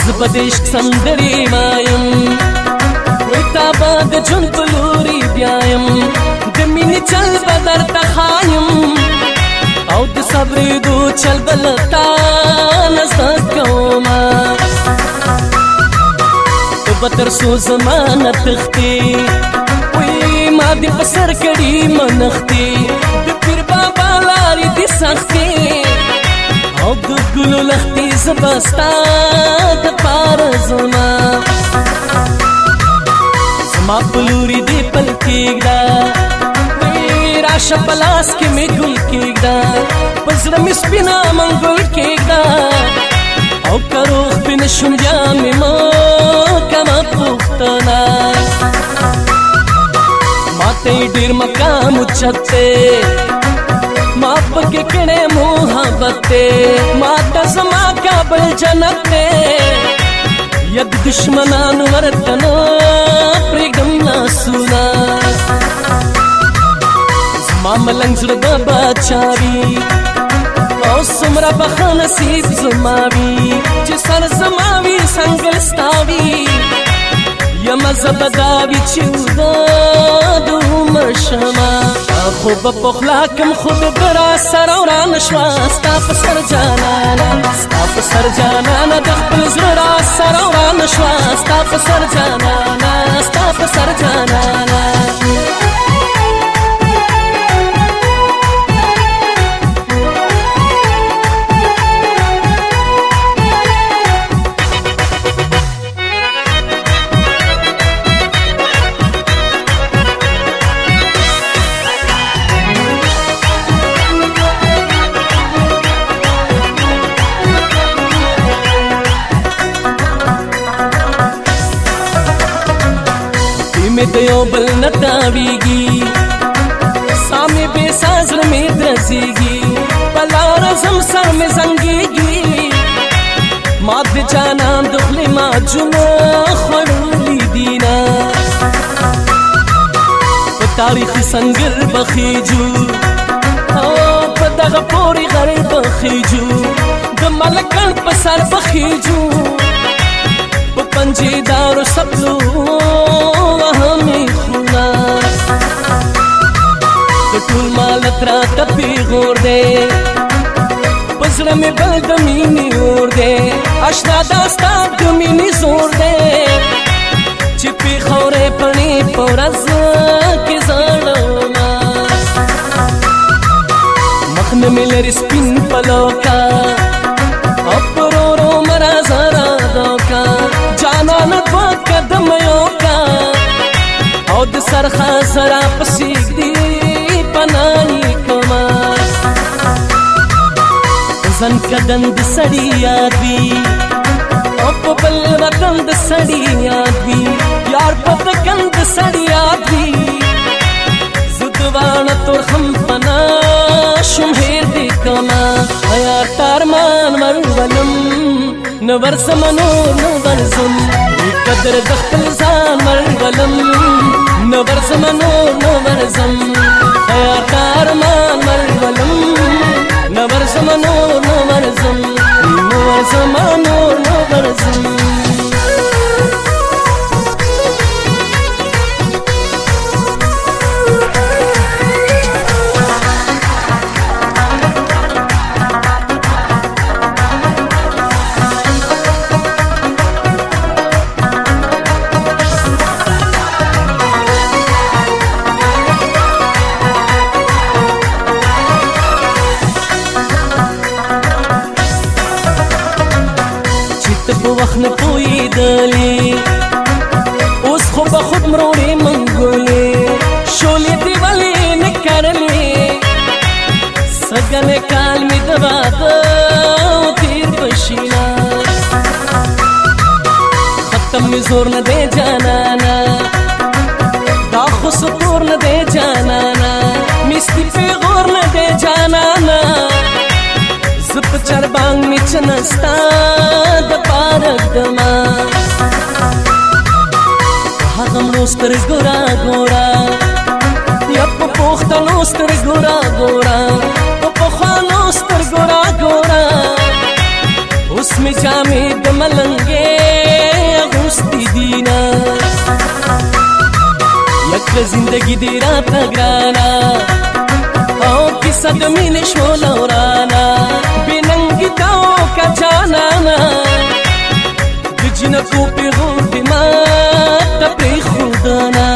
زبا د عشق سندرې وایم وای تا به د ژوند په لوري بیایم د مینې چل به درته ښایم او د صبرېدو چل به له تا نه زده کومه ته به تر څو زما نه تښتې وای ما دې په سر کړي منښتې د پیر بابا لارې دې سختې او د ګلو لښتې زه به ستا دپاره ځمه زما په لورې دې پل کېږده راشه په لاس کې مې ګل کېږده په زړه مې سپینه منګل کېږده او که روغ پې نه شوم بیا مې مه کوه پوښتنه ما ته یې ډېر مقام اوچت دی ما پکې کړی محبت دی ما ته زما کابل جنت دی ید دشمنان ورته نه پرېږدم لاسونه زما ملنګ زړه به بادشاه وي او څومره به ښه نصیب زما وي چې سر زما وي څنګل ستا وي یمه زه به دا وي چې اوږده د عمر شمه خو به پخلا کم خو به را سره ورانه شوه ستا په سر جانانه ستا په سر جانانه د خپل زړه را سره ورانه شوه ستا په سر جانانه ستا په سر جانانه مې د یو بل نه تاویږي سا مې بې سا زړه مې درزېږي په لاره ځم سر مې زنګېږي ما د جانان د خولې ماجونه خوړلي دینه په تاریخي سنګر به خېجو او په دغه پورې غر به خېجو د ملکن په سر به خېجو په پنجېدارو سپلو وهمې خونه د ټول مالت راته پېغور دی په زړه مې بل د مینې اور دی اشنا دا ستا د مینې زور دی چې پېښورې پڼې په ورځ کې زړمه مخ نه مې لرې سپین پلوکه او پر ورو مرازه رادوکه جانانه دوه قدمه یوکه او د سرخه زرا پسېږدي پناهي کړمه زن کدن د سړي یاد وي او په بل وطن د سړي یاد وي یار په دکن د سړي یاد وي زه دواړه تور هم پنا شم هېر دې کړمه حیات ارمان ورولم نه ورځم نور نه ورځم قدر د خپل ځان ورولم نه ورځم نور نه ورځم حیات ارمان ورولم نه ورځم نور نه ورځم نه ورځم نور نه ورځم په وخت نه پوهېدلې اوس خو به خود مروړې منګولې شولې دې ولې نه کرلې سږنې کال مې د واده تېر بشینا ختم مې زور نه دی جانانا دا خو سطور نه دی جانانا مستي پیغور نه دی جانانا زه په چربانګ مې چنستا د پارکدما هغه مړو سترګو راګوره یا په پوښتنو سترګو راګوره په پخوانو سترګو راګوره اوس اوس می جامې د ملنګې اغوستې دینا یک زندگی دی راته ګرانا او کیسه د مینې شوله ورانا بې ننګي دا وکړه جانانا د جنکو پیغور دې ماته پرېښودله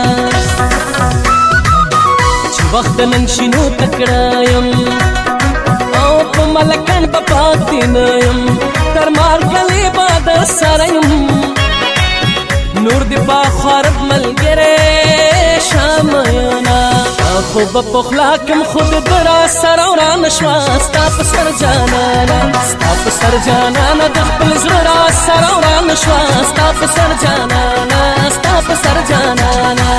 چې وخت نن شي نو تکړه یم او په ملکن به پاتې نه یم تر مارګلې به در سره یم نور دې په خوارب ملګری شامينا خو په پخلا کم خود برا سره وران شوا ستا په سر جانانا ستا په سر جانانا د خپل زړه را سره وران شوا ستا په سر جانانا ستا په سر جانانا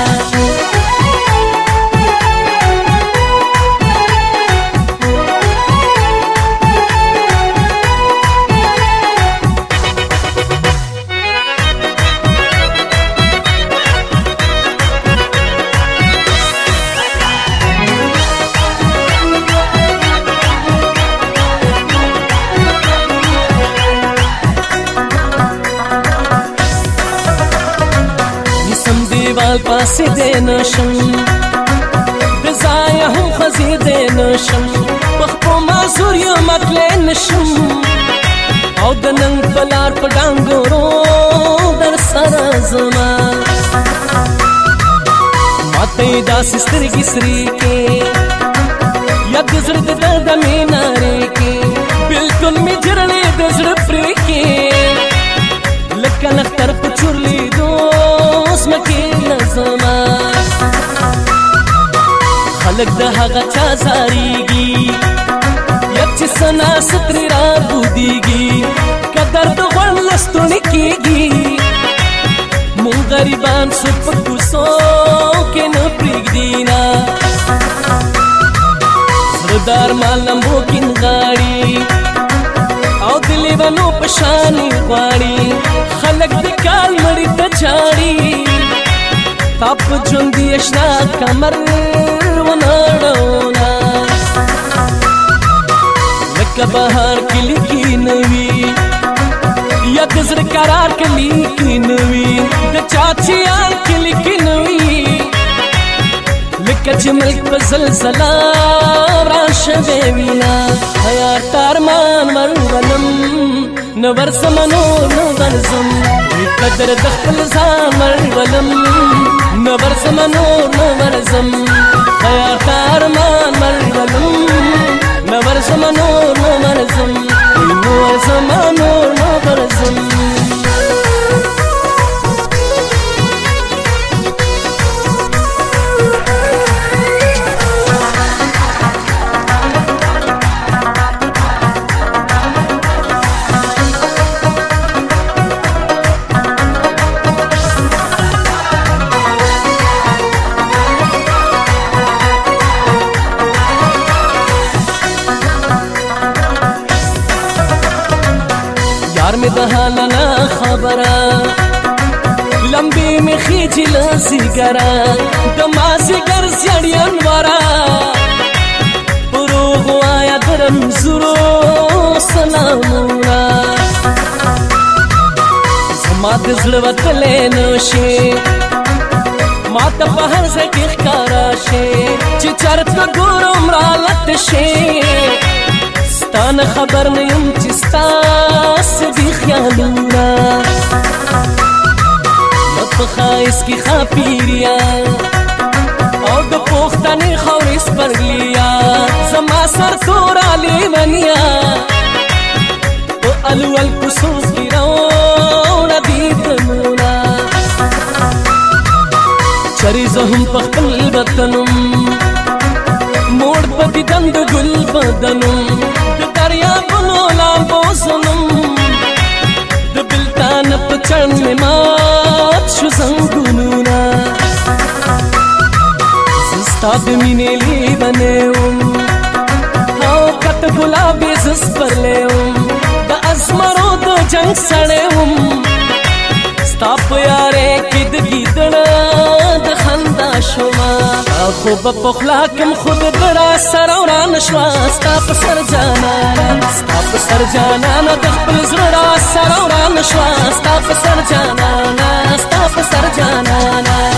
دیوال پاسې دې نشم د ځایه هم خزېدې نشم په خپو معذور یم تللی نشم او د ننګ په لار په ډانګورو در سره ځمه ماته یې داسې سترګې سرې کې یا د زړه د درد مې نارې کې بلکل مې جرړې د زړه پرې کې لکه نختر په چورلیدو زمکې لزما خلک د هغه چا زاریږي یا چې سنا سترې را بودیږي که درد غوړ لستوڼې کېږي مونږ غریبان څوک په کوڅو کې نه پرېږدي نه زړه د ارمان لمبو کې نغاړي او د لیونو په شانې غواړي خلک د کال مړي ته چاړي تا په ژوندي اشنا کمر ونړوله لکه بهار کې لیکي نوي یا د زړه قرار کې لیکي نوي د چا چې یار کې لیکي نوي لکه چې ملک په زلزله راشوی وینا حیات ارمان ورولم نه ورځم نور نه ورځم قدر د خپل ځان ورولم نه ورځم نور نه ورځم حیات ارمان ورولم نه ورځم نور نه ورځم نه ورځم نور نه ورځم می د حال نه خبره لمبي می خېجي لزګرا د مازیګر زړین ورا پروغ وایا درم زرو سلامونه زما د زړه وتلې نشي ما ته په هر ځای کې ښکارا شي چې چرته ګورم را لټ شي ستانه خبر نه یم چې ستاسې دي خیالونه نه په ښایست کې ښاپیریا او د پوښتنې خاورې سپرلیا زما سر توره لیونیا په الول کوڅو کې راوړه دیدنونه چرې زه هم په خپل وطنم موړ په دیدن د ګل بدنم دریابونو لامبو زنم د بلتان په چړن مې مات شو زنګونونه زه ستا د مینې لیونی وم او کته ګلابې زه سپرلی وم د ازمرو د جنګ سړی وم ستا په یارۍ کې د ګیدړه د خندا شومه خو به پخلا کم خود برا سره وران شوه ستا په سر جانانه ستا په سر جانانه د خپل زړه را سره وران شوا ستا په سر جانانا ستا په سر جانانا